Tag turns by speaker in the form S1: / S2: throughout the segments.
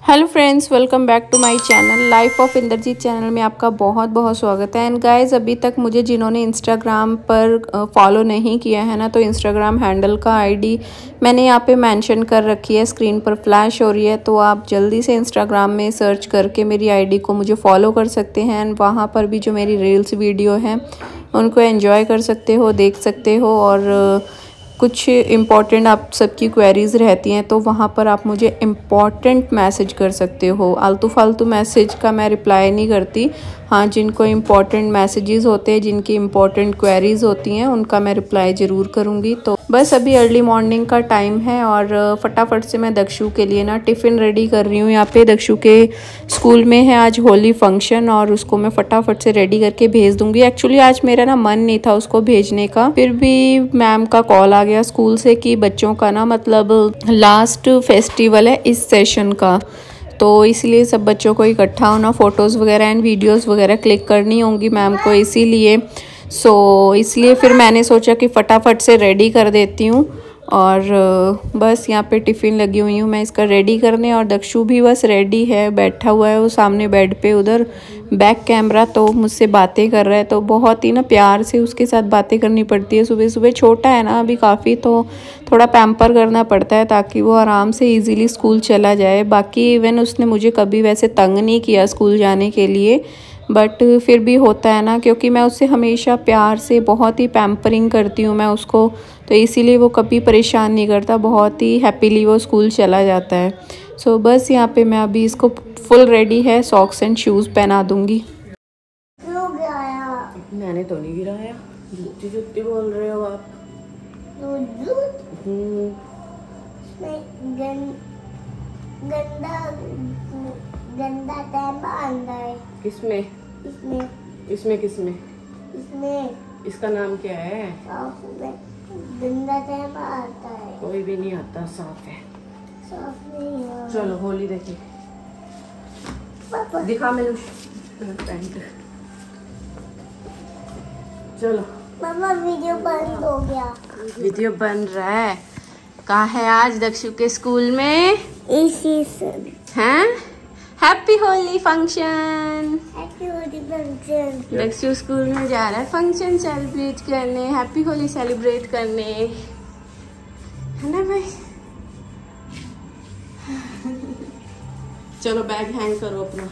S1: Hello friends, welcome back to my channel life of Indrajit. Channel में आपका बहुत बहुत स्वागत है। एंड गाइस, अभी तक मुझे जिन्होंने इंस्टाग्राम पर फॉलो नहीं किया है ना, तो इंस्टाग्राम हैंडल का आईडी मैंने यहाँ पे मेंशन कर रखी है, स्क्रीन पर फ्लैश हो रही है। तो आप जल्दी से इंस्टाग्राम में सर्च करके मेरी आईडी को मुझे फॉलो कर सकते हैं। एंड वहाँ पर भी जो मेरी रील्स वीडियो हैं उनको एंजॉय कर सकते हो, देख सकते हो। और कुछ इम्पॉर्टेंट आप सबकी क्वेरीज़ रहती हैं तो वहाँ पर आप मुझे इम्पॉर्टेंट मैसेज कर सकते हो। आलतू फालतू मैसेज का मैं रिप्लाई नहीं करती। हाँ, जिनको इम्पॉर्टेंट मैसेजेस होते हैं, जिनकी इम्पॉर्टेंट क्वेरीज़ होती हैं, उनका मैं रिप्लाई ज़रूर करूँगी। तो बस अभी अर्ली मॉर्निंग का टाइम है और फटाफट से मैं दक्षु के लिए ना टिफ़िन रेडी कर रही हूँ। यहाँ पे दक्षु के स्कूल में है आज होली फंक्शन और उसको मैं फटाफट से रेडी करके भेज दूँगी। एक्चुअली आज मेरा ना मन नहीं था उसको भेजने का, फिर भी मैम का कॉल आ गया स्कूल से कि बच्चों का ना मतलब लास्ट फेस्टिवल है इस सेशन का, तो इसलिए सब बच्चों को इकट्ठा होना, फ़ोटोज़ वगैरह एंड वीडियोस वगैरह क्लिक करनी होंगी मैम को, इसीलिए इसलिए फिर मैंने सोचा कि फटाफट से रेडी कर देती हूँ। और बस यहाँ पे टिफ़िन लगी हुई हूँ मैं इसका रेडी करने। और दक्षु भी बस रेडी है, बैठा हुआ है वो सामने बेड पे, उधर बैक कैमरा, तो मुझसे बातें कर रहा है। तो बहुत ही ना प्यार से उसके साथ बातें करनी पड़ती है सुबह सुबह। छोटा है ना अभी काफ़ी, तो थोड़ा पैम्पर करना पड़ता है ताकि वो आराम से इजीली स्कूल चला जाए। बाकी इवन उसने मुझे कभी वैसे तंग नहीं किया स्कूल जाने के लिए, बट फिर भी होता है ना, क्योंकि मैं उससे हमेशा प्यार से बहुत ही पैम्परिंग करती हूँ मैं उसको, तो इसीलिए वो कभी परेशान नहीं करता, बहुत ही हैप्पीली वो स्कूल चला जाता है। सो बस यहाँ पे मैं अभी इसको फुल रेडी है, सॉक्स एंड शूज़ पहना दूँगी।
S2: मैंने तो नहीं गिराया, जुत्ती जुत्ती बोल रहे हो आप।
S3: गंदा तैम्बा अंदर है।
S2: किसमें? इसमें किसमें? इसका नाम क्या है?
S3: गंदा तैम्बा आता है।
S2: कोई भी नहीं आता, साफ है।
S3: साफ नहीं है।
S2: चलो होली देखिए, दिखा मेरे पैंट। चलो
S3: मामा वीडियो बंद हो गया।
S2: वीडियो बन रहा है। कहाँ है आज दक्षु के स्कूल में?
S3: इसी से
S2: हैं? Happy Holi function.
S3: Happy Holi function.
S2: Dakshu school में जा रहा है फंक्शन सेलिब्रेट करने, हैप्पी होली सेलिब्रेट करने, है ना भाई? चलो बैग हैंग करो अपना।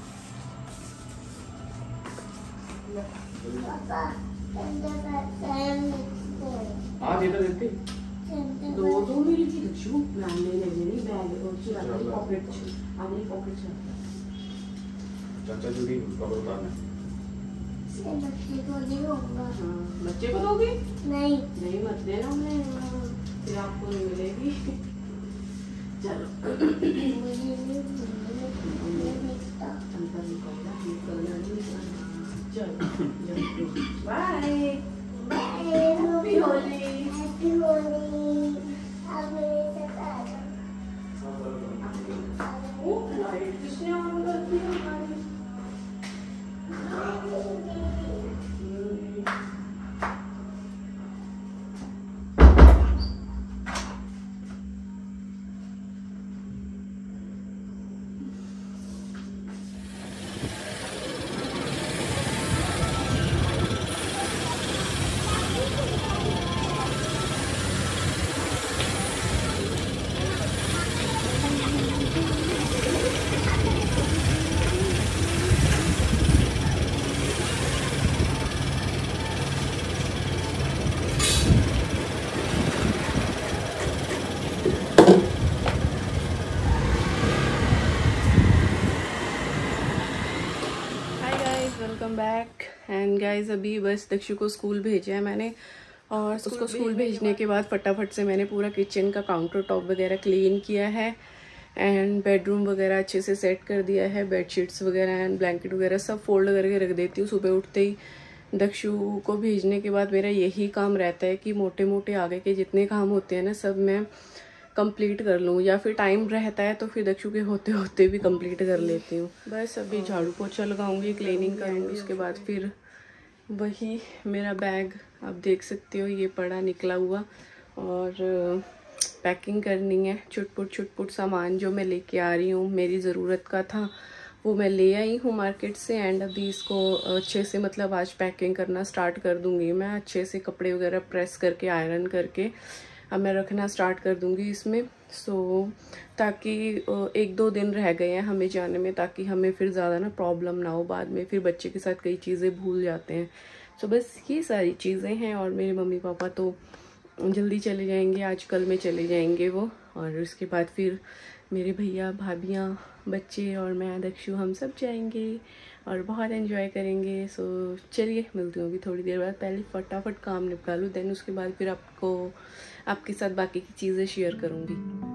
S2: आज ये तो देखते दो मेरी की दक्षु मैम ने ले लेनी बैग और चुरा के पॉकेट आगे पॉकेट चला।
S4: चाचा जी भी कवर उतारना
S3: बच्चे को दूंगा।
S2: हाँ, बच्चे को दोगे?
S3: नहीं
S2: मत देना, मैं फिर आपको नहीं मिलेगी। चलो bye
S3: bye.
S2: Happy Holi.
S3: Happy Holi.
S2: किसने ऑन कर दिया हमारी? Welcome back. एंड गाइज, अभी बस दक्षु को स्कूल भेजा है मैंने, और उसको स्कूल भेजने के बाद फटाफट से मैंने पूरा किचन का काउंटर टॉप वगैरह क्लीन किया है एंड बेडरूम वगैरह अच्छे से सेट कर दिया है। बेडशीट्स वगैरह एंड ब्लैंकेट वगैरह सब फोल्ड करके रख देती हूँ सुबह उठते ही। दक्षु को भेजने के बाद मेरा यही काम रहता है कि मोटे मोटे आगे के जितने काम होते हैं ना सब मैं कंप्लीट कर लूँ, या फिर टाइम रहता है तो फिर दक्षु के होते होते भी कंप्लीट कर लेती हूँ। बस अभी झाड़ू पोछा लगाऊंगी, क्लीनिंग करूँगी, उसके बाद फिर वही मेरा बैग आप देख सकते हो ये पड़ा निकला हुआ, और पैकिंग करनी है। छुटपुट सामान जो मैं लेके आ रही हूँ, मेरी ज़रूरत का था वो मैं ले आई हूँ मार्केट से। एंड अभी इसको अच्छे से मतलब आज पैकिंग करना स्टार्ट कर दूँगी मैं। अच्छे से कपड़े वगैरह प्रेस करके आयरन करके अब मैं रखना स्टार्ट कर दूँगी इसमें। ताकि 1-2 दिन रह गए हैं हमें जाने में, ताकि हमें फिर ज़्यादा ना प्रॉब्लम ना हो बाद में, फिर बच्चे के साथ कई चीज़ें भूल जाते हैं। बस ये सारी चीज़ें हैं। और मेरे मम्मी पापा तो जल्दी चले जाएंगे, आज कल में चले जाएंगे वो। और उसके बाद फिर मेरे भैया भाभियाँ, बच्चे और मैं, दक्षु, हम सब जाएंगे और बहुत एंजॉय करेंगे। चलिए मिलती हूँ अभी थोड़ी देर बाद। पहले फटाफट काम निपटा लूँ, देन उसके बाद फिर आपके साथ बाकी की चीज़ें शेयर करूँगी।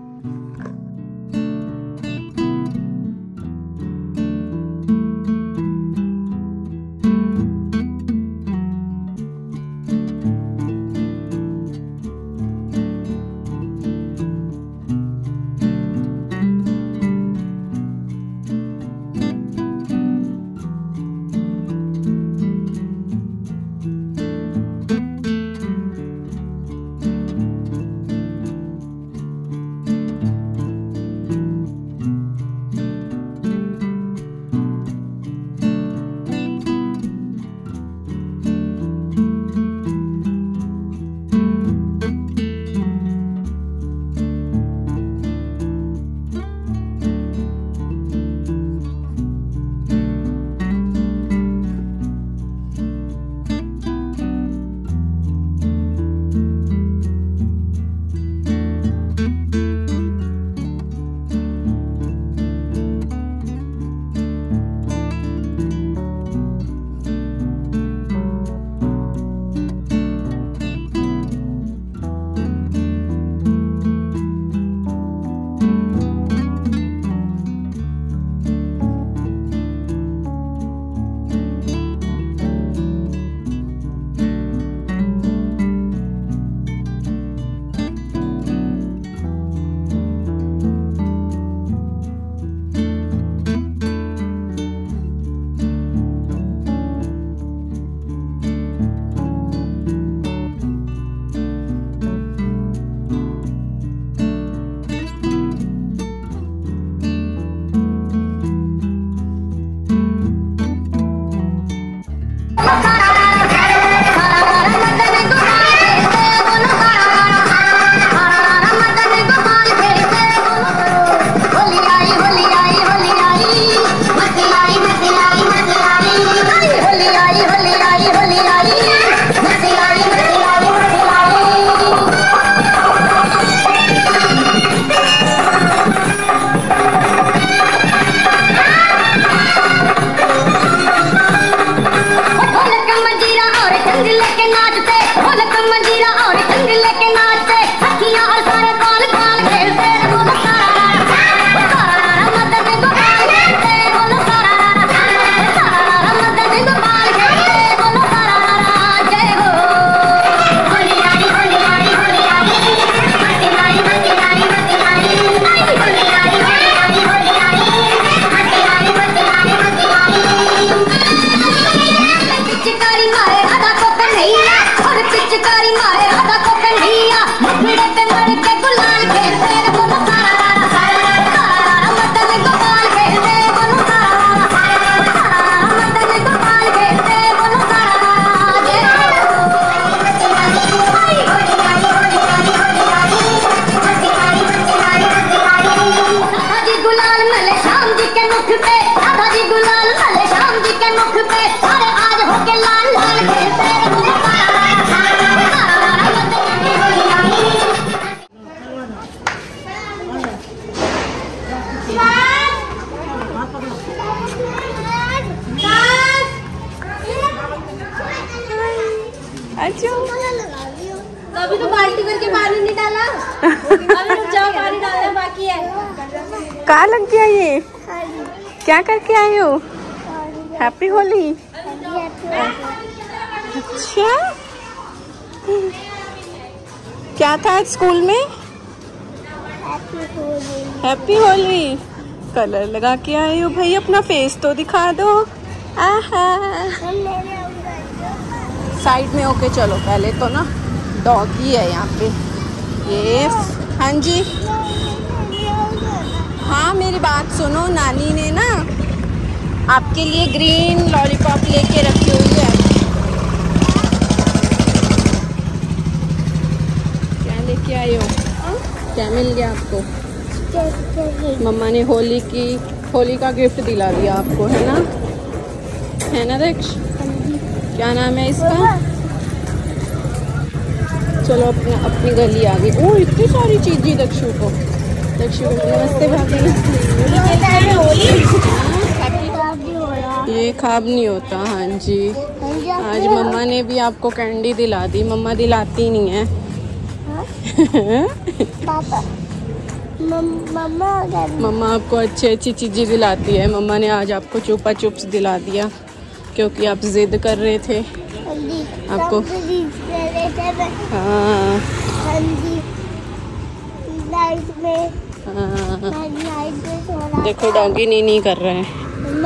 S5: अभी तो बाल्टी करके पानी नहीं डाला, अभी रुक जाओ, पानी डालना बाकी है।
S2: कहाँ लग गया ये? क्या करके आए हो? हैप्पी होली। अच्छा, क्या था आज स्कूल में? हैप्पी होली। कलर लगा के आए हो भाई, अपना फेस तो दिखा दो। आहा, साइड में होके चलो। पहले तो ना डॉगी है यहाँ पे, ये
S1: हाँ जी, हाँ मेरी बात सुनो, नानी ने ना आपके लिए ग्रीन लॉलीपॉप लेके रखी हुई है। क्या लेके आए हो? क्या मिल गया आपको? मम्मा ने होली का गिफ्ट दिला दिया आपको, है ना दक्ष? क्या नाम है इसका? चलो अपनी गली आ गई। ओह इतनी सारी चीज़ें दक्षु को। नमस्ते भाभी। ये खाब नहीं होता। हाँ जी, आज मम्मा ने भी आपको कैंडी दिला दी। मम्मा दिलाती नहीं है। मम्मा आपको अच्छी चीज़ें दिलाती है। मम्मा ने आज आपको चुपा चुप्स दिला दिया क्योंकि आप जिद कर रहे थे आपको। हाँ देखो डॉगी नी कर रहे हैं।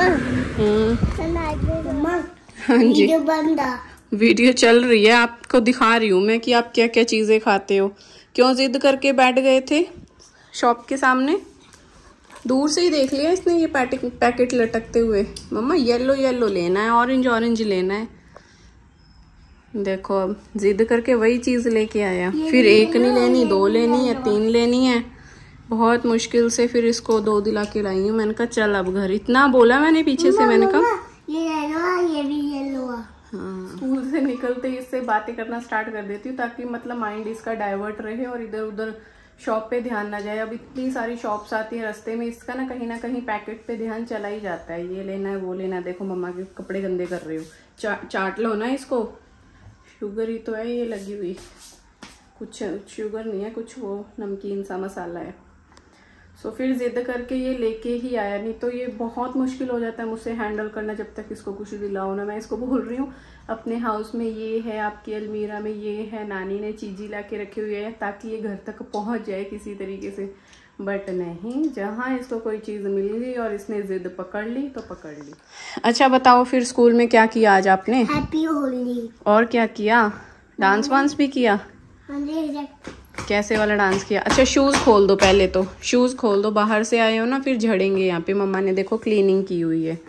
S1: हाँ जी, वीडियो चल रही है, आपको दिखा रही हूँ मैं कि आप क्या क्या चीजें खाते हो। क्यों जिद करके बैठ गए थे शॉप के सामने? दूर से ही देख लिया इसने ये पैकेट लटकते हुए। मम्मा येलो लेना है, ऑरेंज लेना है। देखो अब जिद करके वही चीज लेके आया। फिर एक नहीं लेनी, 2 लेनी है, 3 लेनी है। बहुत मुश्किल से फिर इसको 2 दिला के लाई हूँ। मैंने कहा चल अब घर। इतना बोला मैंने पीछे से, मैंने कहा
S3: ये भी येलो।
S1: हाँ। स्कूल से निकलते ही इससे बातें करना स्टार्ट कर देती हूँ ताकि मतलब माइंड इसका डाइवर्ट रहे और इधर उधर शॉप पे ध्यान ना जाए। अब इतनी सारी शॉप्स आती है रास्ते में, इसका ना कहीं पैकेट पे ध्यान चला ही जाता है। ये लेना है, वो लेना है। देखो मम्मा के कपड़े गंदे कर रही हो। चाट लो ना इसको। शुगर ही तो है ये लगी हुई, कुछ शुगर नहीं है, कुछ वो नमकीन सा मसाला है। सो फिर जिद करके ये लेके ही आया, नहीं तो ये बहुत मुश्किल हो जाता है मुझसे हैंडल करना जब तक इसको कुछ दिलाओ ना। मैं इसको बोल रही हूँ अपने हाउस में ये है, आपकी अलमीरा में ये है, नानी ने चीज़ी ला के रखी हुई है ताकि ये घर तक पहुँच जाए किसी तरीके से। बट नहीं, जहाँ इसको कोई चीज़ मिल गई और इसने जिद पकड़ ली तो पकड़ ली। अच्छा बताओ फिर स्कूल में क्या किया आज आपने?
S3: हैप्पी होली।
S1: और क्या किया? डांस वांस भी किया? कैसे वाला डांस किया? अच्छा शूज़ खोल दो पहले, तो शूज़ खोल दो। बाहर से आए हो ना फिर झड़ेंगे यहाँ पे। मम्मा ने देखो क्लीनिंग की हुई है।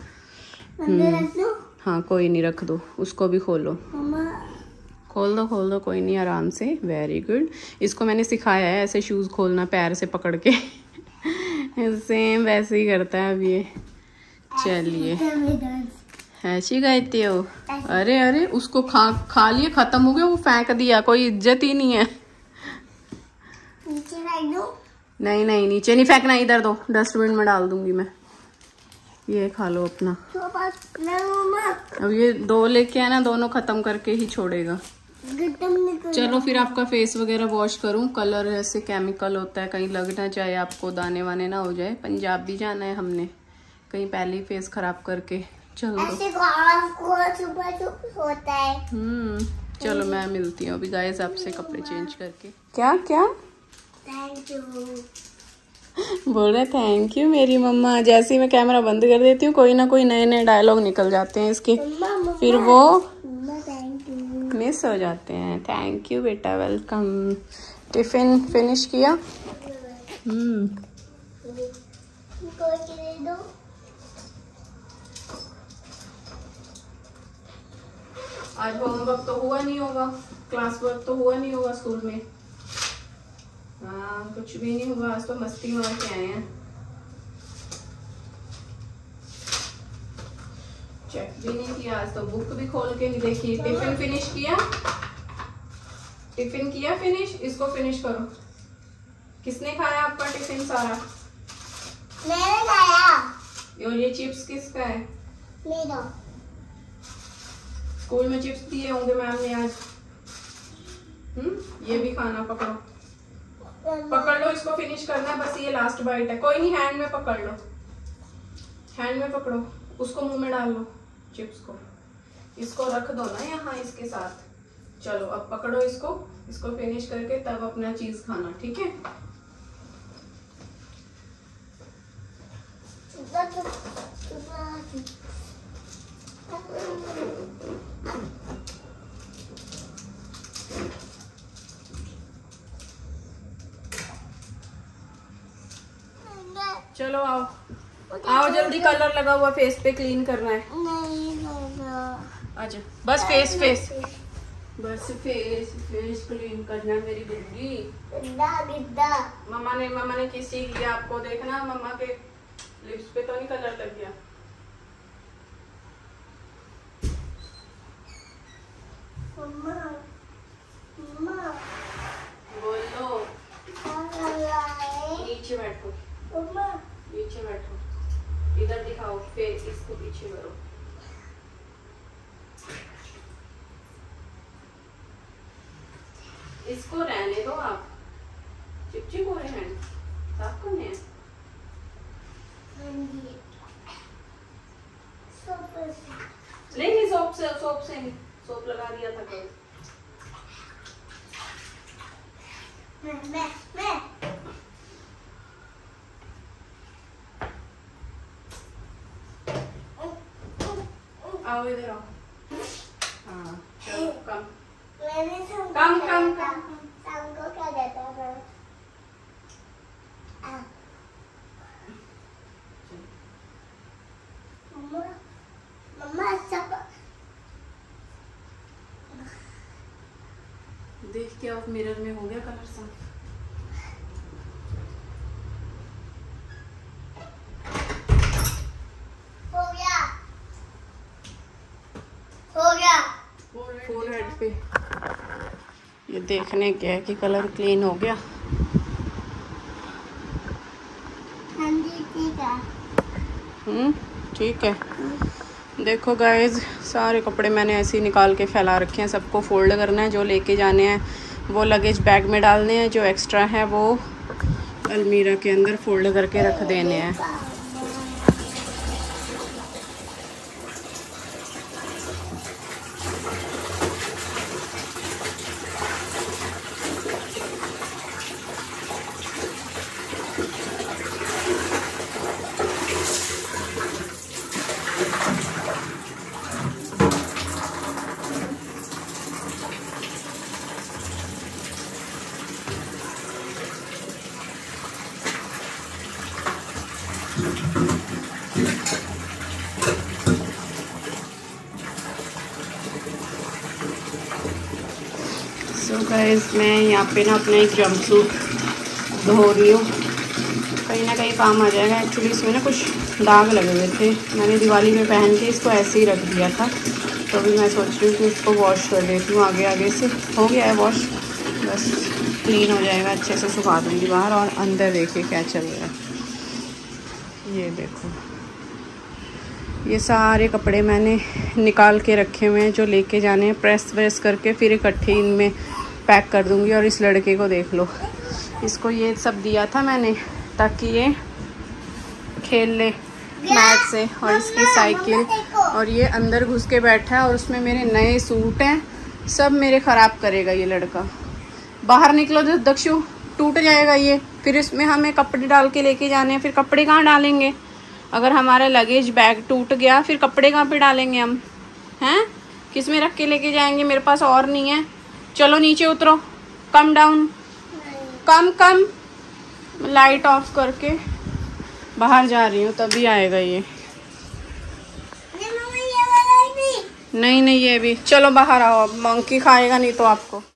S1: हाँ कोई नहीं, रख दो। उसको भी खोलो। खोल दो कोई नहीं, आराम से। Very good. इसको मैंने सिखाया है ऐसे शूज़ खोलना, पैर से पकड़ के। सेम वैसे ही करता है अब ये। चलिए ऐसी गाते हो? अरे उसको खा लिए, खत्म हो गया, वो फेंक दिया। कोई इज्जत ही नहीं है।
S3: नीचे फेंक दो।
S1: नहीं नीचे नहीं फेंकना, इधर दो, डस्टबिन में डाल दूंगी मैं। ये खा लो अपना। अब ये 2 लेके आना, दोनों खत्म करके ही छोड़ेगा। चलो फिर आपका फेस वगैरह वॉश करूं। कलर ऐसे केमिकल होता है, कहीं लग ना जाए आपको, दाने वाने ना हो जाए। पंजाब भी जाना है हमने, कहीं पहले ही फेस खराब करके। चलो
S3: होता है।
S1: चलो मैं मिलती हूँ अभी गाइस आपसे कपड़े चेंज करके। क्या
S3: थैंक यू
S1: बोल रहे? थैंक यू मेरी मम्मा। जैसे ही मैं कैमरा बंद कर देती हूँ कोई ना कोई नए डायलॉग निकल जाते हैं इसके, फिर वो मिस हो जाते हैं। थैंक यू बेटा, वेलकम। टिफिन फिनिश किया? आज होमवर्क तो हुआ नहीं होगा, क्लास वर्क तो हुआ नहीं होगा स्कूल में। हाँ कुछ भी नहीं हुआ, आज तो मस्ती मार के आए हैं। चेक भी नहीं किया आज तो, बुक भी खोल के नहीं देखी। टिफिन फिनिश किया? टिफिन किया फिनिश? इसको फिनिश करो। किसने खाया आपका टिफिन सारा?
S3: मैंने खाया।
S1: और ये चिप्स किसका है?
S3: मेरा।
S1: स्कूल में चिप्स दिए होंगे मैम ने आज। ये भी खाना। पकड़ लो, इसको फिनिश करना है, बस ये लास्ट बाइट है। कोई नहीं, हैंड में पकड़ लो, हैंड में पकड़ो, उसको मुंह में डाल लो चिप्स को। इसको रख दो ना यहाँ इसके साथ। चलो अब पकड़ो इसको फिनिश करके तब अपना चीज खाना, ठीक है?
S2: चलो आओ आओ जल्दी, कलर लगा हुआ फेस पे, क्लीन करना है।
S3: नहीं बाबा,
S2: अच्छा बस फेस बस फेस क्लीन करना है मेरी गुड्डी।
S3: गद्दा गद्दा।
S2: मम्मा ने किस चीज लिया आपको, देखना मम्मा के लिप्स पे तो नहीं कलर लग गया।
S3: मम्मा मम्मा
S2: बोलो,
S3: क्या लगाए?
S2: नीचे बैठो,
S3: मम्मा
S2: नीचे बैठो, इधर दिखाओ, फिर इसको पीछे करो। इसको रहने दो आप, चिपचिप हो रहे हैं, साफ करने हैं। नहीं सोप से नहीं, सोप लगा दिया था कल।
S3: मैं
S2: आओ इधर आओ। हाँ चलो कम
S3: मैंने
S2: कम
S3: को क्या देता था? मम्मा मम्मा सब
S2: देख के आप मिरर में हो गया कलर साफ।
S3: हो गया
S2: फुल हेड पे ये देखने क्या है कि कलर क्लीन हो गया।
S3: हाँ जी ठीक है।
S2: ठीक है। देखो गाइज, सारे कपड़े मैंने ऐसे ही निकाल के फैला रखे हैं, सबको फोल्ड करना है, जो लेके जाने हैं वो लगेज बैग में डालने हैं, जो एक्स्ट्रा है वो अलमीरा के अंदर फोल्ड करके रख देने हैं। सो गाइस, मैं यहाँ पे ना अपना एक जंप सूट धो रही हूँ, कहीं ना कहीं काम आ जाएगा। एक्चुअली इसमें ना कुछ दाग लगे हुए थे, मैंने दिवाली में पहन के इसको ऐसे ही रख दिया था, तो अभी मैं सोच रही हूँ कि इसको वॉश कर देती हूँ। आगे से हो गया है वॉश, बस क्लीन हो जाएगा, अच्छे से सुखा दूँगी बाहर। और अंदर देखिए क्या चल रहा है, ये देखो, ये सारे कपड़े मैंने निकाल के रखे हुए हैं जो लेके जाने हैं। प्रेस व्रेस करके फिर इकट्ठे इनमें पैक कर दूँगी। और इस लड़के को देख लो, इसको ये सब दिया था मैंने ताकि ये खेल ले मैट से, और इसकी साइकिल, और ये अंदर घुस के बैठा है और उसमें मेरे नए सूट हैं, सब मेरे ख़राब करेगा ये लड़का। बाहर निकलो तो दक्षु, टूट जाएगा ये। फिर इसमें हमें कपड़े डाल के लेके जाने हैं, फिर कपड़े कहाँ डालेंगे? अगर हमारा लगेज बैग टूट गया फिर कपड़े कहाँ पे डालेंगे हम, हैं? किस में रख के लेके जाएंगे? मेरे पास और नहीं है। चलो नीचे उतरो, come down, come light off करके बाहर जा रही हूँ, तभी आएगा ये। नहीं ये भी, चलो बाहर आओ, अब मंकी खाएगा नहीं तो आपको।